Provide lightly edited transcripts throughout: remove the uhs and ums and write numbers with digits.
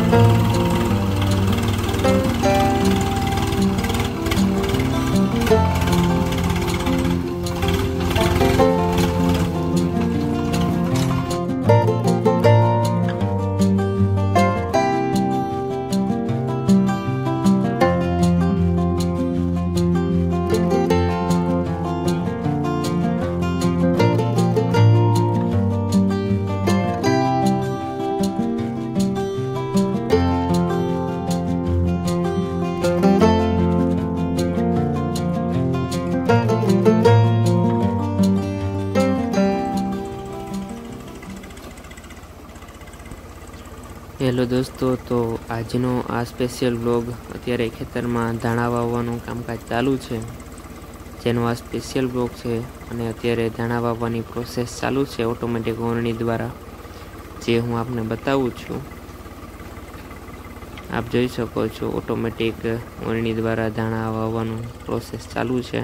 Hello दोस्तों, तो આજનો આ સ્પેશિયલ વ્લોગ અત્યારે ખેતરમાં ધાણા વાવવાનું કામકાજ ચાલુ છે, જેનો આ સ્પેશિયલ વ્લોગ છે। અને અત્યારે ધાણા વાવવાની પ્રોસેસ ચાલુ છે ઓટોમેટિક ઓરણી દ્વારા, જે હું આપને બતાવું છું। આપ જોઈ શકો છો ઓટોમેટિક ઓરણી દ્વારા ધાણા વાવવાનું પ્રોસેસ ચાલુ છે।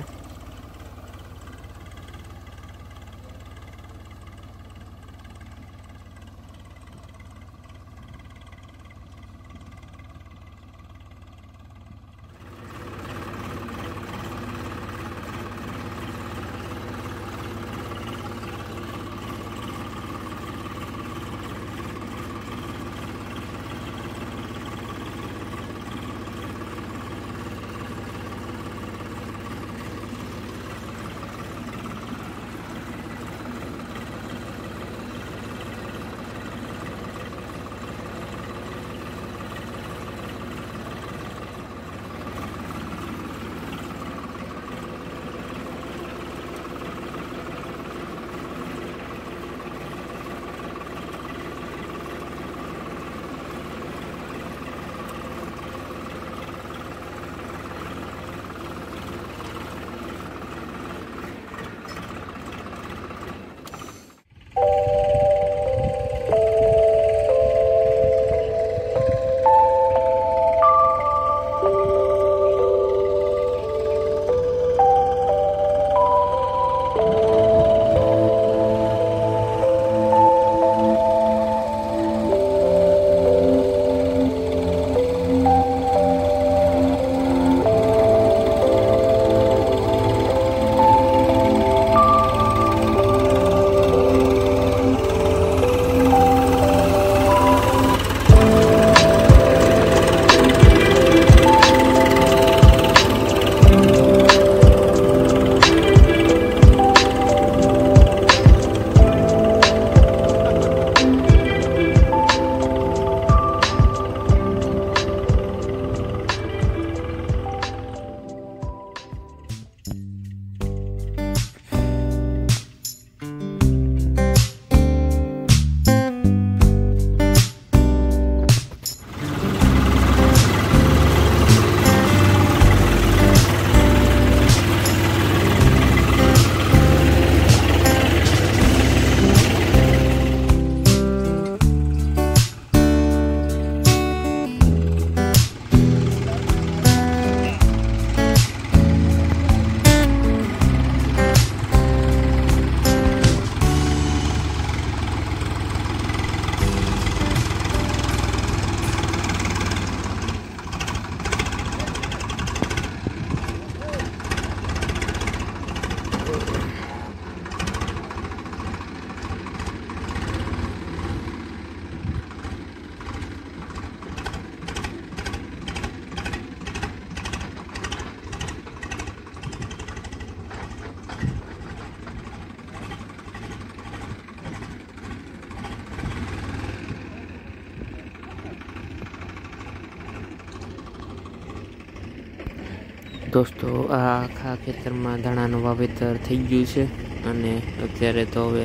दोस्तों आ आखा खेतर में धाणाનું વાવેતર થઈ ગયું છે અને અત્યારે તો હવે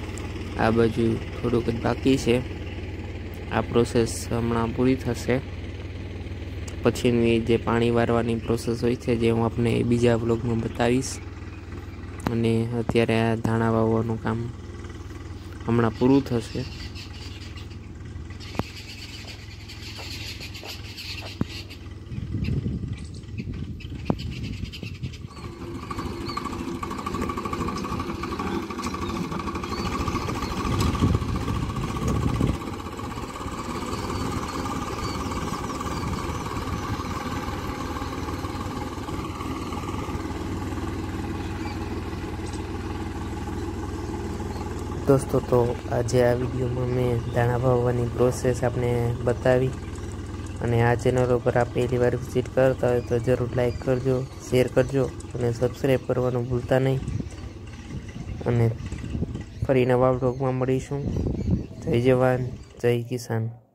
આ બાજુ થોડુંક જ બાકી છે। આ પ્રોસેસ હમણાં પૂરી થશે પછીની જે પાણી વારવાની પ્રોસેસ હોય છે, જે હું આપને બીજા વ્લોગમાં બતાવીશ। અને અત્યારે આ ધાણા વાવવાનું કામ હમણાં પૂરું થશે। दोस्तों तो आज आ वीडियो में मैं दाणा भाववानी प्रोसेस आपने बतावी અને આ ચેનલ ઉપર आप पहली बार विजिट करता हो तो जरूर लाइक करजो, शेर करजो અને सब्सक्राइब करवानुं भूलता नहीं। અને ફરી નવા વ્લોગમાં મળીશું। જય જવાન, જય કિસાન।